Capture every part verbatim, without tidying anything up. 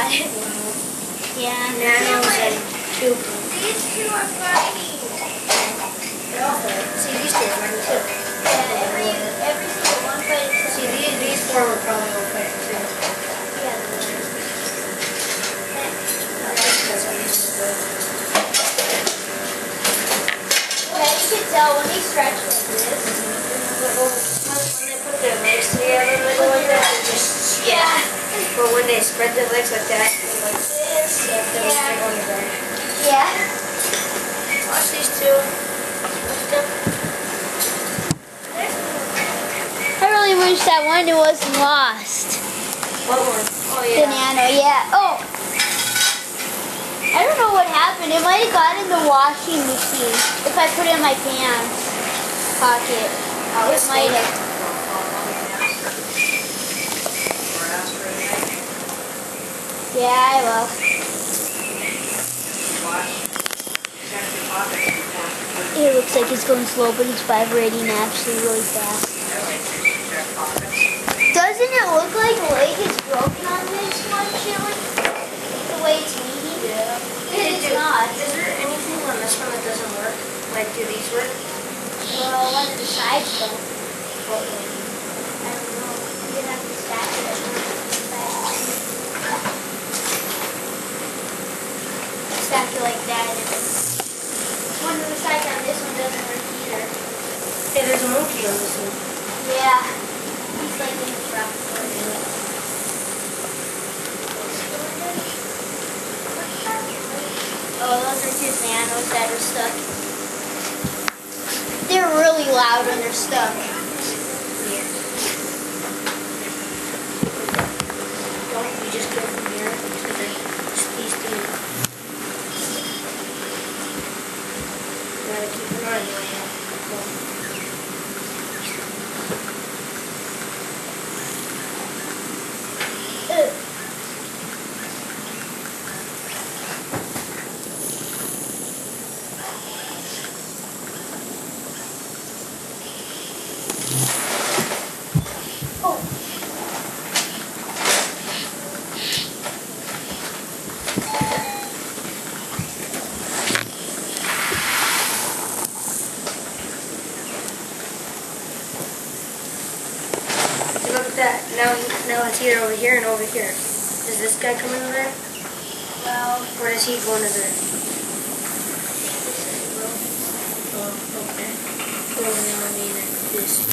Yeah. Yeah. Nanos and two. These two are fighting. See, these two are fighting too. Yeah, every, every single one fighting. See, these, these four were probably all fighting too. Yeah. That's how these two go. Yeah, you can tell when they stretch like this. When they put their legs together like that, they just Yeah. But when they spread their legs like that, like this, like they're Yeah. on the ground. Yeah. Watch these two. Watch them. I really wish that one wasn't lost. What one? Oh The yeah. Nano, yeah. Oh. I don't know what happened. It might have got in the washing machine. If I put it in my pants pocket. Oh, It might have. Yeah, I will. It looks like it's going slow, but it's vibrating actually really fast. Doesn't it look like the leg is broken on this one, Chili? The way it's leaning? Yeah. It's not. Is there anything on this one that doesn't work? Like, do these work? Well, one of the sides don't. I don't know. You have to stack it. Stack it like that. One of the sides on this one doesn't work either. Hey, there's a monkey on this one. Yeah. He's like in the truck. Oh, those are two Nanos that are stuck. They're really loud when they're stuck. Don't you just go from here to the, these two. You gotta keep an eye on your hand. Look at that. Now, now it's either over here and over here. Does this guy come in there? Well, Or does he go into there? Oh, okay. Well, now I mean this.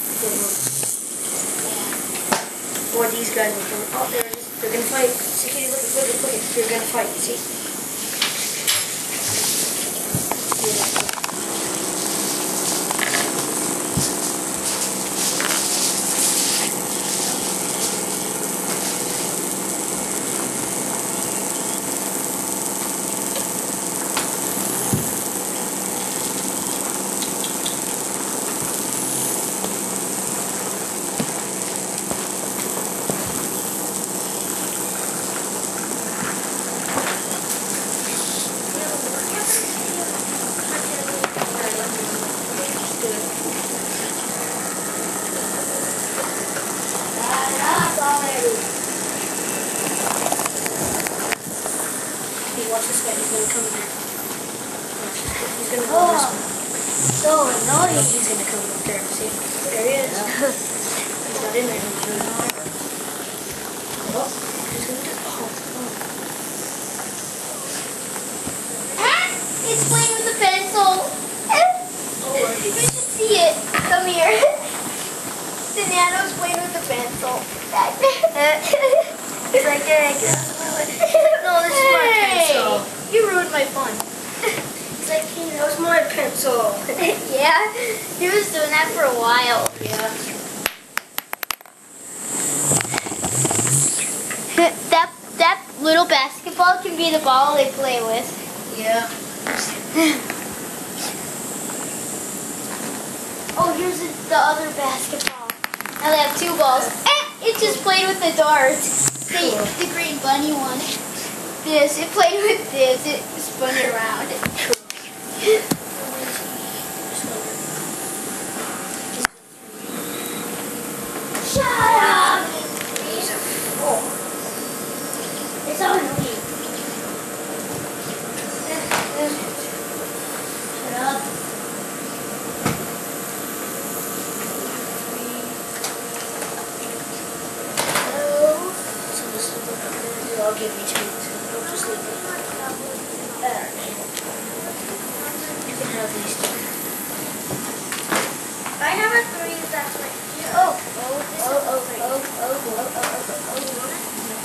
Or these guys will come. Oh, there it is. They're gonna fight. See, Kitty, look, look, look, look. They're gonna fight. See? Watch this guy, he's gonna come in there. He's gonna go oh, this way. so annoying. He's gonna come up there. See? There he is. He's not in there. Oh, he's gonna do oh, oh. Ah, it's playing with a pencil. Oh, You should see it. Come here. The Nano's playing with a pencil. He's like, hey, get out of my way. No, this is my pencil. You ruined my fun. He's like, hey, that was my pencil. Yeah, he was doing that for a while. Yeah. that that little basketball can be the ball they play with. Yeah. Oh, here's the, the other basketball. Now they have two balls. Eh, it just played with the darts. The, the green bunny one. This, it played with this. It spun it around. Shut up! He's a fool. It's a give me two. So don't just leave it. There. You can have these two. I have a three that's right here. Oh, oh, this Oh, oh, is oh, oh, oh, oh, oh, oh, oh.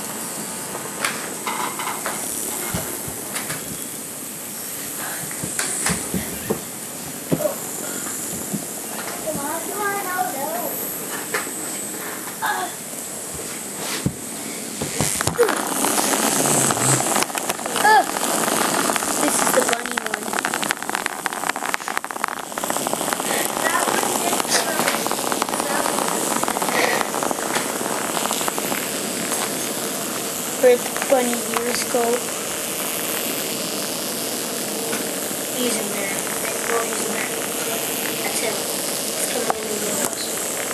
Come on, come on, no, no. Uh, Oh, this is the bunny one. that one didn't come out. That Where'd the bunny ears go? He's in there. No, he's in there. That's him. It's coming in the house.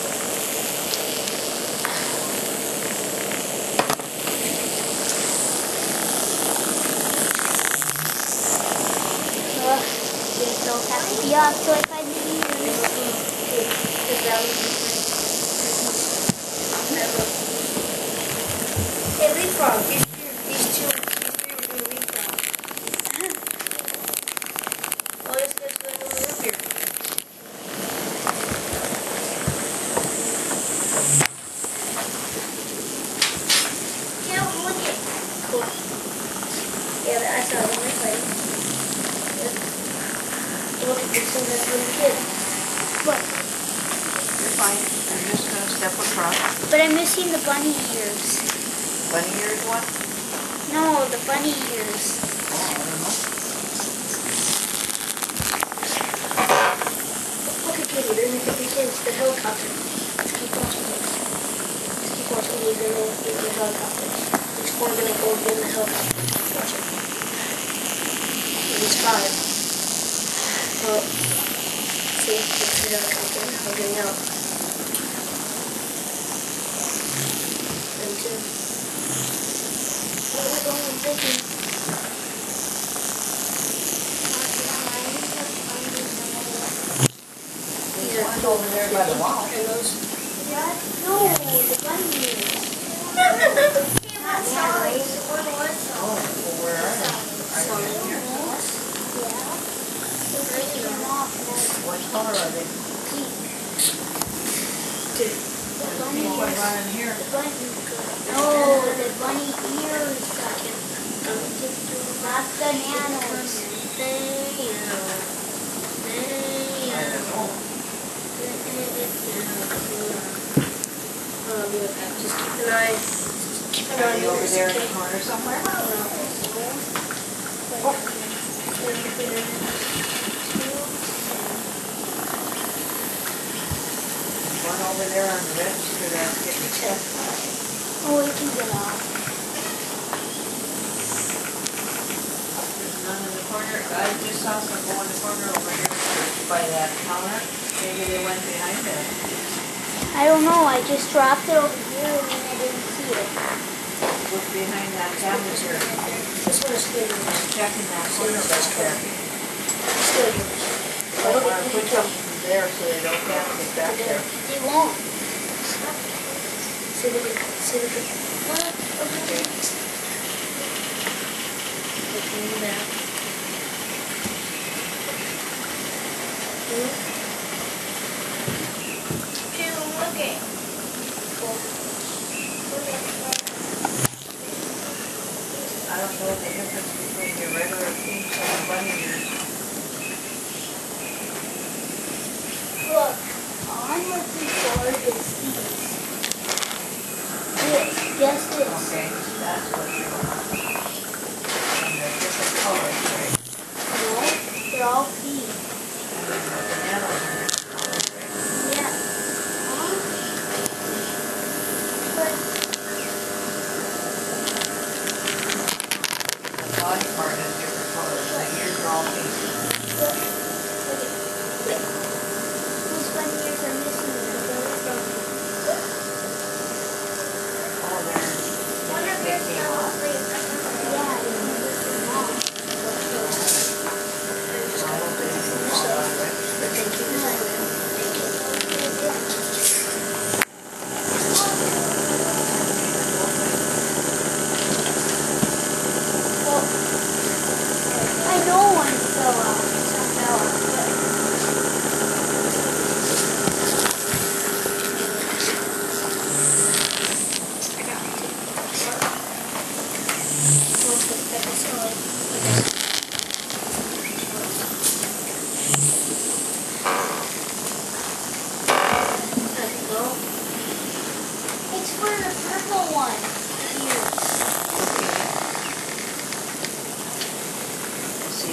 Uh, these don't have to be off till I find the ears. His belly. Hey, leapfrog. These two, these two, these three are doing leapfrog. Oh, this guy's going over here. Yeah, look it. Cool. Yeah, but I saw them. They're fighting. Look at this one. That's really good. What? You're fine. I'm just going to step across. But I'm missing the bunny ears. Bunny ears one? No, the bunny ears. Oh, I don't know. Look at Kitty. They're making the kids. The helicopter. Let's keep watching this. Let's keep watching these. They're going to the helicopter. These four are going to go get in the helicopter. Watch it. There's five. Well, see, it's the helicopter. I'm getting out. And two. Oh, we're going fifty. These are One's over there by the wall. and those. What? No, the bunny ears. Okay, what size? What what size? Oh, well, where are they? Are they in here? Yeah. They're taking them off now. What color are they? Pink. Two. The bunny Pink one ears. running here. The bunny. No, the bunny ears. Not the nanos. I don't know. Um, yeah, just keep an eye. Keep an eye Are on they over there in the okay? corner somewhere? One over there on the register that's getting checked. Oh, we can get off. There's none in the corner. I just saw some go in the corner over here by that counter. Maybe they went behind that. I don't know. I just dropped it over here and then I didn't see it. Look behind that cabinet here. This one is still yours. Checking that corner back there. Still yours. I want to put something there so they don't have to get back there. They won't. See the big, see the big. Okay. Looking in there. Two, looking. I don't know the difference between your regular pinks and the bunny ears. Look, all I'm looking for is these. This, just this. Okay, that's what you're looking for. And they're different colors, right? No, they're all pink. And then the bananas are different colors, right? Yeah. Huh? But The body part is different colors, the ears are all pink. Look, look, look. These bunny ears are missing. Oh, they're, One of they yours came fell off. asleep.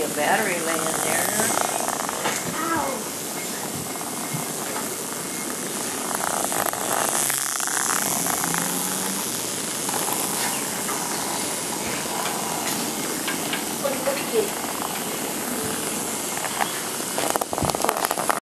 battery laying there.